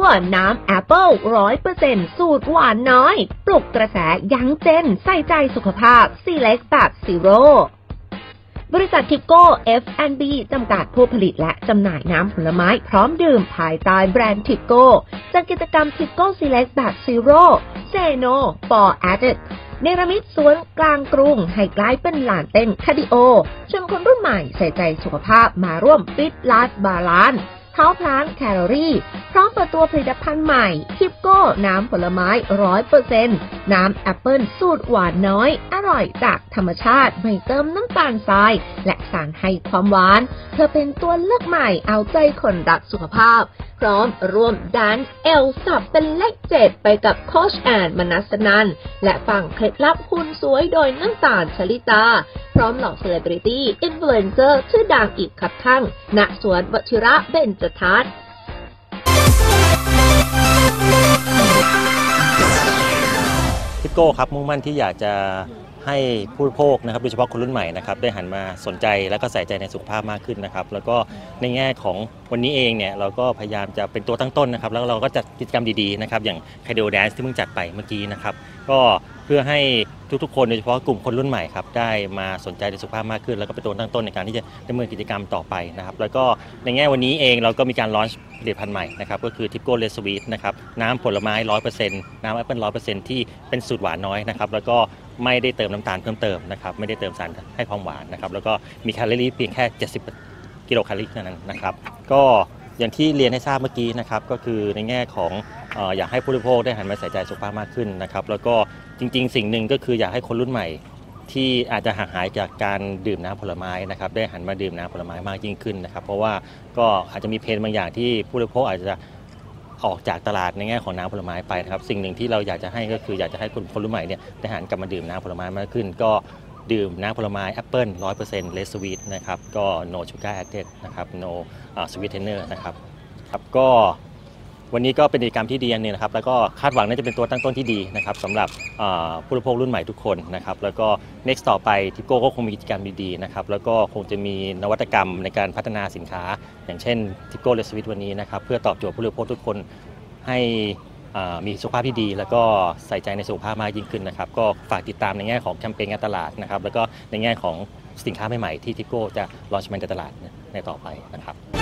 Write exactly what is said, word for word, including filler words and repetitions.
น้ำแอปเปิลร้อยเปอร์เซ็นต์สูตรหวานน้อยปลุกกระแสยั้งเจนใส่ใจสุขภาพ Select แบบ Zero บริษัททิปโก้ เอฟ แอนด์ บี จำกัดผู้ผลิตและจำหน่ายน้ำผลไม้พร้อมดื่มภายใต้แบรนด์ทิปโก้จัดกิจกรรมทิปโก้ Select แบบ Zero เซโน for Addict เนรมิตสวนกลางกรุงให้กลายเป็นลานเต้นคาร์ดิโอชวนคนรุ่นใหม่ใส่ใจสุขภาพมาร่วมฟิตไลฟ์บาลานซ์เท้าพลางแคลอรี่พร้อมเปิดตัวผลิตภัณฑ์ใหม่ทิปโก้น้ำผลไม้ ร้อยเปอร์เซ็นต์ น้ำแอปเปิลสูตรหวานน้อยอร่อยจากธรรมชาติไม่เติมน้ำตาลทรายและสารให้ความหวานเพื่อเป็นตัวเลือกใหม่เอาใจคนรักสุขภาพพร้อมร่วมดันเอลสับเป็นเลขเจ็ดไปกับโค้ชแอนมนัสนันและฟังเคล็ดลับหุ่นสวยโดยน้ำตาลชลิตาพร้อมเหล่าเซเลบริตี้อินฟลูเอนเซอร์ชื่อดังอีกครับทั้งณสวนวชิระเบญจทัศน์ทิปโก้ครับมุ่งมั่นที่อยากจะให้ผู้บริโภคนะครับโดยเฉพาะคนรุ่นใหม่นะครับได้หันมาสนใจและก็ใส่ใจในสุขภาพมากขึ้นนะครับแล้วก็ในแง่ของวันนี้เองเนี่ยเราก็พยายามจะเป็นตัวตั้งต้นนะครับแล้วเราก็จัดกิจกรรมดีๆนะครับอย่างไคโดแดนซ์ที่เพิ่งจัดไปเมื่อกี้นะครับก็เพื่อให้ทุกๆคนโดยเฉพาะกลุ่มคนรุ่นใหม่ครับได้มาสนใจในสุขภาพมากขึ้นแล้วก็เป็นตัวตั้งต้นในการที่จะดำเนินกิจกรรมต่อไปนะครับแล้วก็ในแง่วันนี้เองเราก็มีการลอนช์ผลิตภัณฑ์ใหม่นะครับก็คือทิปโก้เลสวีทนะครับน้ำผลไม้ ร้อยเปอร์เซ็นต์ น้ำแอปเปิล ร้อยเปอร์เซ็นต์ ที่เป็นสูตรหวานน้อยนะครับแล้วก็ไม่ได้เติมน้ำตาลเพิ่มเติมนะครับไม่ได้เติมสารให้ความหวานนะครับแล้วก็มีแคลอรี่เพียงแค่เจ็ดสิบกิโลแคลอรี่เท่านั้นนะครับก็อย่างที่เรียนให้ทราบเมื่อกี้นะครับก็คือในแง่ของเอ่ออยากให้ผู้บริโภคได้หันมาใส่ใจสุขภาพมากขึ้นนะครับแล้วก็จริงๆสิ่งหนึ่งก็คืออยากให้คนรุ่นใหม่ที่อาจจะห่างหายจากการดื่มน้ำผลไม้นะครับได้หันมาดื่มน้ำผลไม้มากยิ่งขึ้นนะครับเพราะว่าก็อาจจะมีเพนบางอย่างที่ผู้บริโภคอาจจะออกจากตลาดในแง่ของน้ำผลไม้ไปนะครับสิ่งหนึ่งที่เราอยากจะให้ก็คืออยากจะให้คนคนรุ่นใหม่เนี่ยได้หันกลับมาดื่มน้ำผลไม้มากขึ้นก็ดื่มน้ำผลไม้แอปเปิล ร้อยเปอร์เซ็นต์ เลสสวีทนะครับก็ no sugar added นะครับ no sweetener นะครับครับก็วันนี้ก็เป็นกิจกรรมที่ดีอันนึงนะครับแล้วก็คาดหวังน่าจะเป็นตัวตั้งต้นที่ดีนะครับสำหรับผู้บริโภครุ่นใหม่ทุกคนนะครับแล้วก็ next ต่อไปทิปโก้ก็คงมีกิจกรรมดีๆนะครับแล้วก็คงจะมีนวัตกรรมในการพัฒนาสินค้าอย่างเช่นทิปโก้เลสวิตวันนี้นะครับเพื่อตอบโจทย์ผู้บริโภคทุกคนให้มีสุขภาพที่ดีแล้วก็ใส่ใจในสุขภาพมากยิ่งขึ้นนะครับก็ฝากติดตามในแง่ของแคมเปญการตลาดนะครับแล้วก็ในแง่ของสินค้าใหม่ๆที่ทิปโก้จะลอนช์ในตลาดในต่อไปนะครับ